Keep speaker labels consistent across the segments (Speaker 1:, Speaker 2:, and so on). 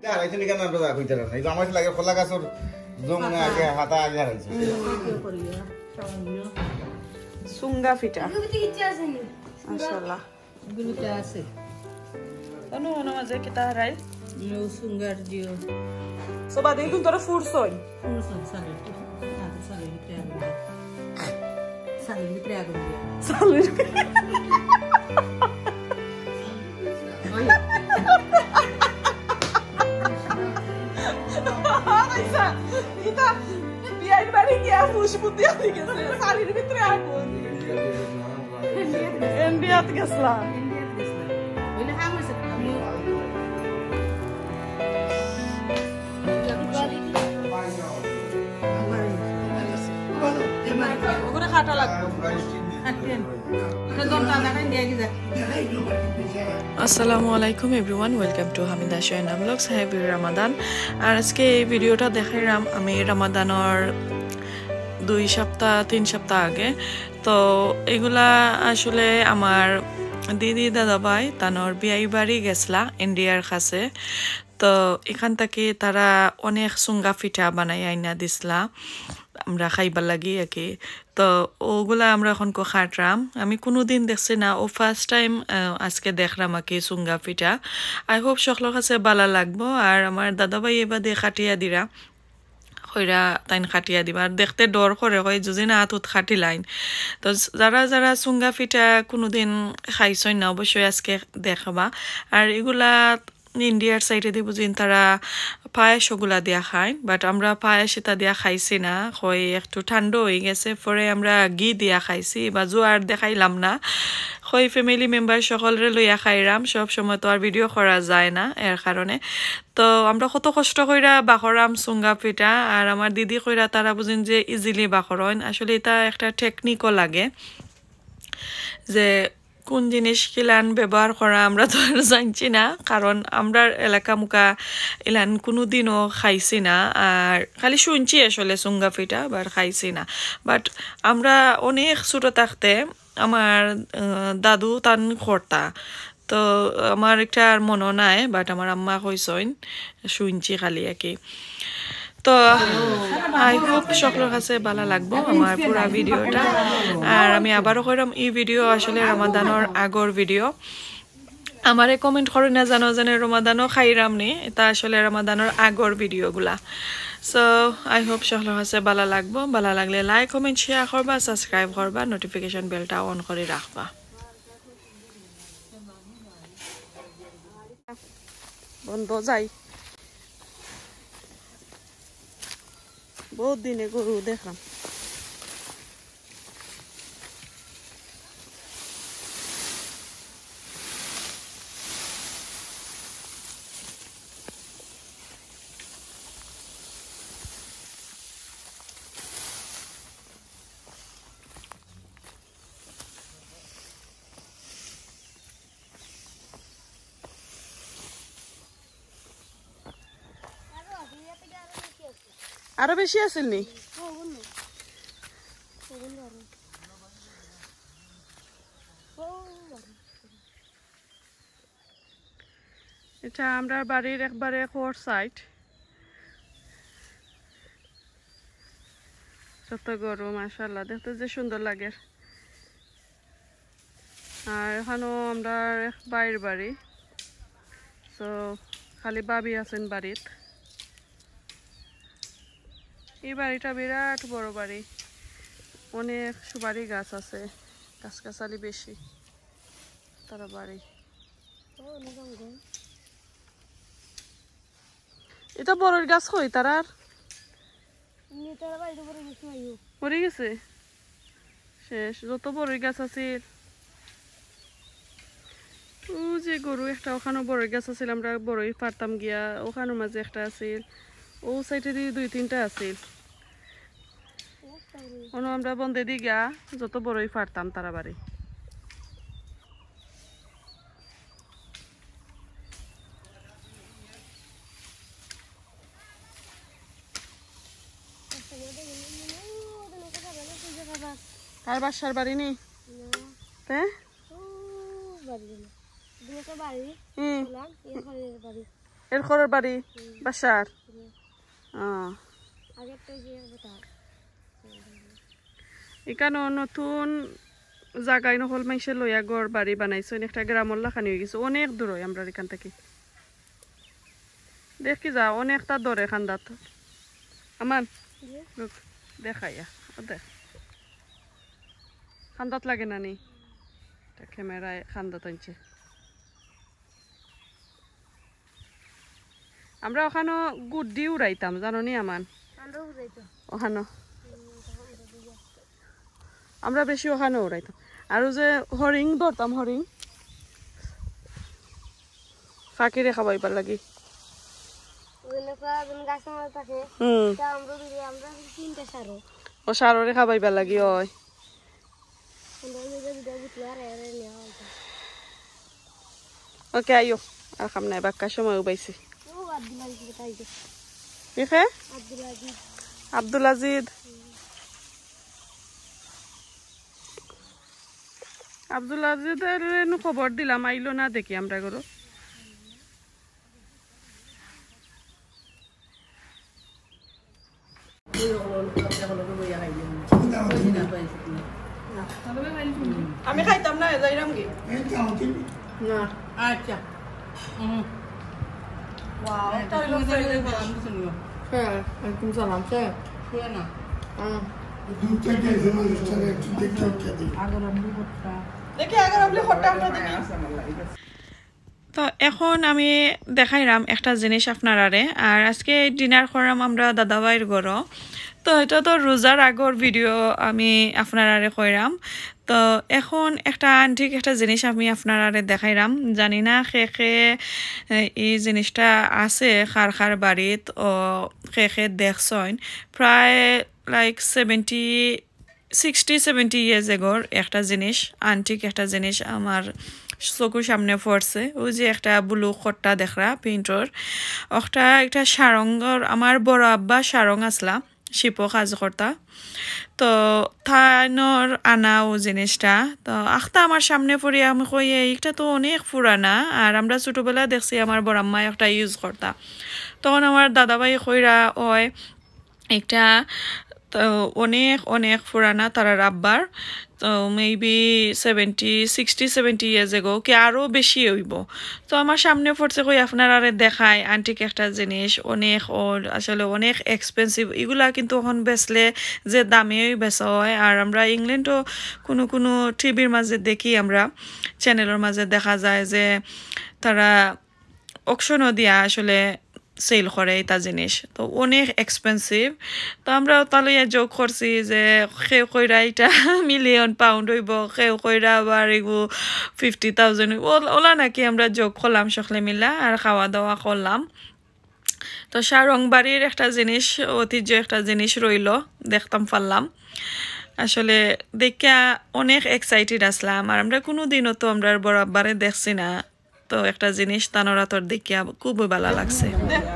Speaker 1: আইছনি কেন আমরা কইতে না এই আমার লাগে খোলা গাছর জং আগে হাতা আগে হারাইছে
Speaker 2: সুঙ্গা পিঠা মাশাআল্লাহ
Speaker 3: গুলোতে আছে
Speaker 2: অনু অনু মাঝে কিতা হারাই
Speaker 3: নো সুঙ্গার জিও
Speaker 2: সবা দেখুন তোরা ফুরছই
Speaker 3: ফুরছন সালে ভিতরে আগুন দিয়া
Speaker 2: সালের আইসা এটা বিয়ার বাড়ি গিয়া ফুসপুতি আলি গেছে সালের ভিতরে আগুন ইন্ডিয়াতে গেছলা
Speaker 3: বলে হামছে
Speaker 2: ওগুলো খাটা লাগবে আসসালামু আলাইকুম everyone welcome to Hamida Shayna vlogs happy Ramadan আর আজকে এই ভিডিওটা দেখাইলাম আমি রমাদানের 2 সপ্তাহ 3 সপ্তাহ আগে তো এগুলা আসলে আমার দিদি দাদা ভাই তানোর বিয়াই বাড়ি গেছলা ইন্ডিয়ার কাছে তো এখান থেকে তারা অনেক সুঙ্গা পিঠা বানাই আইনা দিছলা আমরা খাইবার লাগি একে তো ওগুলা আমরা এখন খাটরাম আমি কোনোদিন দেখছি না ও ফার্স্ট টাইম আজকে দেখলাম আকে সুঙ্গা পিঠা আই হোপ সকলের কাছে ভালো লাগবো আর আমার দাদা ভাই এবার দিয়ে খাটিয়া দিরা কইরা তাইন খাটিয়া দিবা আর দেখতে ডর করে কই যদি না হাতত খাটি লাইন তো যারা যারা সুঙ্গা পিঠা কোনোদিন খাইছই না অবশ্যই আজকে দেখাবা আর এগুলা ইন্ডিয়ার সাইডে দিব যে তারা পায়েস ওগুলা দিয়া খায় বাট আমরা পায়েস এটা দিয়া খাইছি না হয় একটু ঠান্ডা হয়ে গেছে পরে আমরা ঘি দিয়া খাইছি বা জোয়ার দেখাইলাম না হয় ফ্যামিলি মেম্বার সকলরে লইয়া খাইরাম সব সময় তো আর ভিডিও করা যায় না এর কারণে তো আমরা কত কষ্ট কইরা বাখরাম সুঙ্গা পিঠা আর আমার দিদি কইরা তারা বুঝেন যে ইজিলি বাখরন আসলে এটা একটা টেকনিকও লাগে যে কোন জিনিস কিলান ব্যবহার করা আমরা তো জানছি না কারণ আমরা এলাকা মুখা এলান কোনোদিনও খাইছি না আর খালি শুনছি আসলে সুঙ্গা পিঠা বাট খাইছি না বাট আমরা অনেক ছোট থাকতে আমার দাদু তান খরতা তো আমার একটা আর মনে নাই বাট আমার আম্মা কইসইন শুনছি খালি একে তো আই হোপ সকলের কাছে ভালো লাগবো আমার পুরা ভিডিওটা আর আমি আবারও কইরাম এই ভিডিও আসলে রমাদানের আগর ভিডিও আমারে কমেন্ট করে না জানো জানে রমাদানও খাইরাম নি এটা আসলে রমাদানের আগর ভিডিওগুলা সো আই হোপ সকলের কাছে ভালো লাগবো ভালো লাগলে লাইক কমেন্ট শেয়ার করবা সাবস্ক্রাইব করবা নোটিফিকেশন বেলটা অন করে রাখবা বন্ধ যাই বহুত দিনে গরু দেখলাম আরো বেশি আছিল নি এটা আমরা বাড়ির একবারে কোর্ট সাইড যত গরু মাশাআল্লাহ দেখতে যে সুন্দর লাগে আর এখানেও আমরা বাইরের বাড়ি তো খালি বাবি আছেন বাড়িত এই বাড়িটা বিরাট বড় বাড়ি অনেক সুপারি গাছ আছে গাছগাছালি বেশি তারা বাড়ি এটা বড় গাছ কই তারার মরে গেছে শেষ যত বড় গাছ আছে ও যে গরু একটা ওখানে বড় গাছ আছিল আমরা বড়ই পারতাম গিয়া ওখানের মাঝে একটা আছিল ও সাইডে দিয়ে 2-3টা আছিল আমরা বন্ধে দি গা যত বড়ই পারতাম তারা বাড়ি আর বাসার বাড়ি নেই এর খরের বাড়ি বাসার এখানে নতুন জায়গায় নহল মাইসে লইয়া গড় বাড়ি বানাইছে একটা গ্রামর লাখানি হয়ে গেছে অনেক দূর হয় আমরা এখান থেকে দেখি যা অনেকটা দরে খান্দাত আমান দেখাইয়া দেখ খান্দাত লাগে না নি ক্যামেরায় খান্দাত আনছে আমরা ওখানে গুড্ডি উড়াইতাম জানো নি আমান ওখানে আমরা বেশি ওখানে উড়াইতাম আর যে হরিং ধরতাম হরিং ফাঁকিরে খাবাইবার লাগি ও সাররে খাবাইবার লাগি ওই ওকে আইও আর খাম নাই বাক্কা সময় উবাইছি আব্দুল আজিদ আব্দুল আজিদের খবর দিলাম আইলো না দেখি আমরা করো আমি খাইতাম না যাইরাম কি না আচ্ছা ওয়াও তাহলে হ্যাঁ একদম সালাম স্যার শুনে না তো এখন আমি দেখাইলাম একটা জিনিস আপনারারে আর আজকে ডিনার করাম আমরা দাদাভাইয়ের ঘরও তো এটা তো রোজার আগর ভিডিও আমি আপনারারে কইরাম তো এখন একটা আন্টিক একটা জিনিস আমি আপনারারে দেখাইলাম জানি না খে এই জিনিসটা আছে খার বাড়িত ও খে দেখছইন প্রায় লাইক 60-70 ইয়ার্স এগোর একটা জিনিস আন্টিক একটা জিনিস আমার চকুর সামনে পড়ছে ওই যে একটা ব্লু খট্টা দেখরা প্রিন্টর ওটা একটা সারঙ্গর আমার বড় আব্বা সারং আসলা শিপ কাজ করতা তো থাইনর আনা ও জিনিসটা তো আখটা আমার সামনে পড়ে আমি কই এইটা তো অনেক পুরানা আর আমরা ছোটবেলা দেখছি আমার বড় আম্মা একটা ইউজ করতা তখন আমার দাদাভাই কইরা ওই একটা তো অনেক পুরানা তারা রাব্বার তো মেবি 60-70 ইয়ার্স এগো কি আরও বেশি হইব তো আমার সামনে পড়ছে কই আপনারা দেখায় আন্টিক একটা জিনিস অনেক আসলে অনেক এক্সপেন্সিভ এগুলা কিন্তু এখন বেচলে যে দামে বেচা হয় আর আমরা ইংল্যান্ডও কোনো টিভির মাঝে দেখি আমরা চ্যানেলের মাঝে দেখা যায় যে তারা অকশনও দিয়া আসলে সেল করে এটা জিনিস তো অনেক এক্সপেন্সিভ তো আমরা তাহলে যোগ করছি যে সেও কইরা এটা মিলিয়ন পাউন্ড হইব সেও কইরা আবার এগু 50,000 হইব ওলা নাকি আমরা যোগ করলাম সকলে মিলা আর খাওয়া দাওয়া করলাম তো সারংবাড়ির একটা জিনিস ঐতিহ্য একটা জিনিস রইল দেখতাম পারলাম আসলে দেখা অনেক এক্সাইটেড আসলাম আর আমরা কোনো দিনও তো আমরা বরাবরে দেখছি না তো একটা জিনিস তানোরা তোর দেখিয়া খুব ভালো লাগছে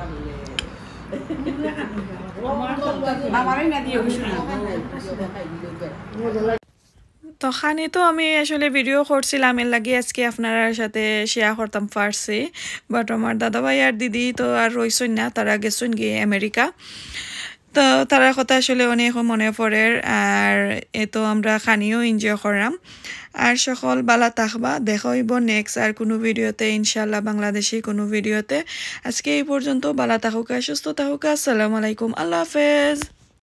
Speaker 2: তো খানি তো আমি আসলে ভিডিও করছিলাম এর লাগে আজকে আপনার সাথে শেয়ার করতাম পারছি বাট আমার দাদাভাই আর দিদি তো আর রইছেন না তারা গেছেন গিয়ে আমেরিকা তো তারা কথা আসলে অনেক মনে পড়ে আর এ তো আমরা খানিও এনজয় করলাম আর সকল বালা থাকবা দেখা হইব নেক্সট আর কোনো ভিডিওতে ইনশাআল্লাহ বাংলাদেশি কোনো ভিডিওতে আজকে এই পর্যন্ত বালা থাকুকা সুস্থ থাকুকা আসসালামু আলাইকুম আল্লাহ হাফেজ।